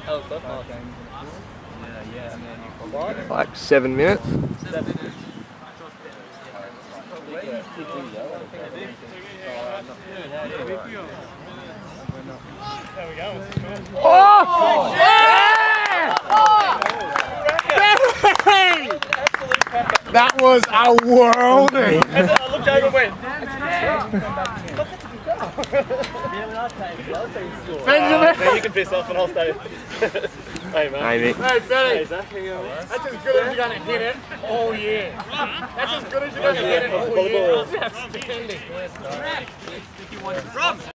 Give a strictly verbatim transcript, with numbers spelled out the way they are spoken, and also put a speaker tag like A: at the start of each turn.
A: Oh, it's not
B: Yeah, yeah.
C: Like seven minutes.
B: There we go.
C: Oh! Yeah! That was a worldie.
B: I looked over and went,
C: Benjamin!
B: then you can piss off and I'll stay. Hey, man.
C: Hey, Nick.
B: Hey, Benny. Hey, Zach, how you going? That's as good as you're going to hit it all year. That's as good as you're going to hit it all year. That's outstanding.